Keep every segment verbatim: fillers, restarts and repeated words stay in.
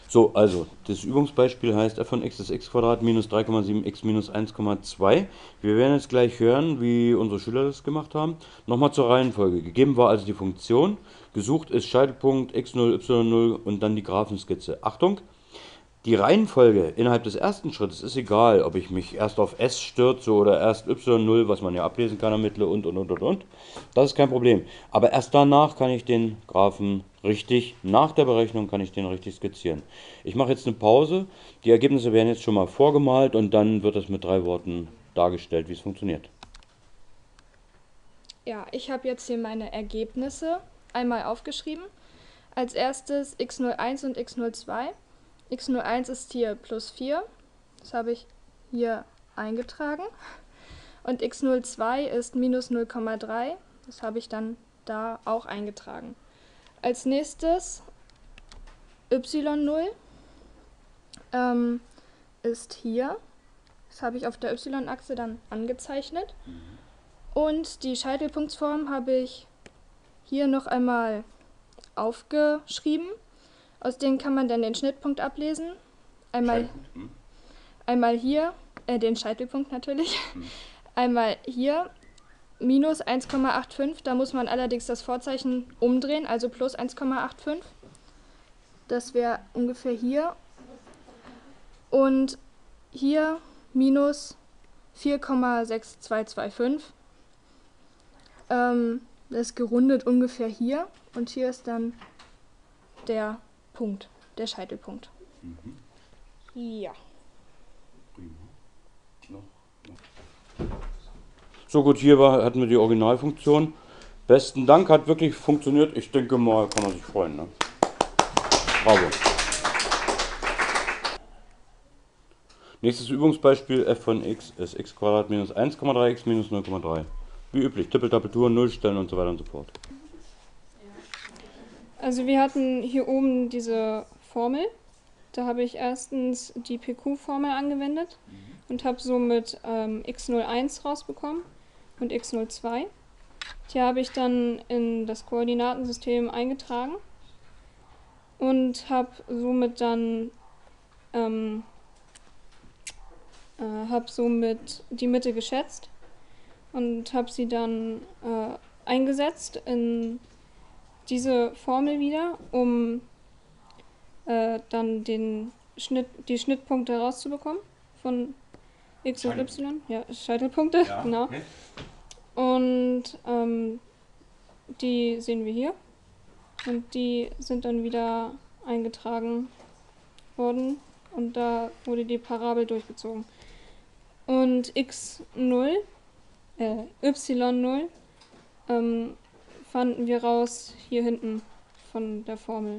So, also das Übungsbeispiel heißt f von x ist x Quadrat minus drei Komma sieben x minus eins Komma zwei. Wir werden jetzt gleich hören, wie unsere Schüler das gemacht haben. Nochmal zur Reihenfolge. Gegeben war also die Funktion, gesucht ist Scheitelpunkt x null, y null und dann die Graphenskizze. Achtung! Die Reihenfolge innerhalb des ersten Schrittes ist egal, ob ich mich erst auf S stürze oder erst y null, was man ja ablesen kann, ermittle und und und und und. Das ist kein Problem. Aber erst danach kann ich den Graphen richtig, nach der Berechnung kann ich den richtig skizzieren. Ich mache jetzt eine Pause. Die Ergebnisse werden jetzt schon mal vorgemalt und dann wird das mit drei Worten dargestellt, wie es funktioniert. Ja, ich habe jetzt hier meine Ergebnisse einmal aufgeschrieben. Als erstes x null eins und x null zwei. x null eins ist hier plus vier, das habe ich hier eingetragen. Und x null zwei ist minus null Komma drei, das habe ich dann da auch eingetragen. Als nächstes y null ähm, ist hier, das habe ich auf der y-Achse dann angezeichnet. Und die Scheitelpunktsform habe ich hier noch einmal aufgeschrieben. Aus denen kann man dann den Schnittpunkt ablesen. Einmal, hm. einmal hier, äh, den Scheitelpunkt natürlich. Hm. Einmal hier, minus eins Komma fünfundachtzig, da muss man allerdings das Vorzeichen umdrehen, also plus eins Komma fünfundachtzig. Das wäre ungefähr hier. Und hier minus vier Komma sechs zwei zwei fünf. Ähm, das ist gerundet ungefähr hier. Und hier ist dann der Punkt, der Scheitelpunkt. Mhm. Ja. So gut, hier war, hatten wir die Originalfunktion. Besten Dank, hat wirklich funktioniert. Ich denke mal, kann man sich freuen. Ne? Bravo. Nächstes Übungsbeispiel, f von x ist x Quadrat minus eins Komma drei x minus null Komma drei. Wie üblich, Tippeltappeltur, Nullstellen und so weiter und so fort. Also wir hatten hier oben diese Formel. Da habe ich erstens die P Q-Formel angewendet und habe somit ähm, x null eins rausbekommen und x null zwei. Die habe ich dann in das Koordinatensystem eingetragen und habe somit dann ähm, äh, habe somit die Mitte geschätzt und habe sie dann äh, eingesetzt in diese Formel wieder, um äh, dann den Schnitt, die Schnittpunkte rauszubekommen von x und y. Ja, Scheitelpunkte, ja, genau. Okay. Und ähm, die sehen wir hier. Und die sind dann wieder eingetragen worden. Und da wurde die Parabel durchgezogen. Und x null, äh, y null, ähm, fanden wir raus hier hinten von der Formel.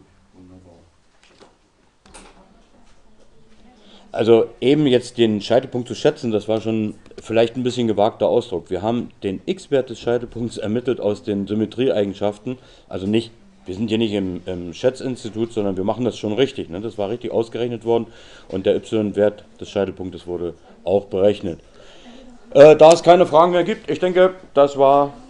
Also eben jetzt den Scheitelpunkt zu schätzen, das war schon vielleicht ein bisschen gewagter Ausdruck. Wir haben den x-Wert des Scheitelpunkts ermittelt aus den Symmetrieeigenschaften. Also nicht, wir sind hier nicht im, im Schätzinstitut, sondern wir machen das schon richtig. Ne? Das war richtig ausgerechnet worden und der y-Wert des Scheitelpunktes wurde auch berechnet. Äh, da es keine Fragen mehr gibt, ich denke, das war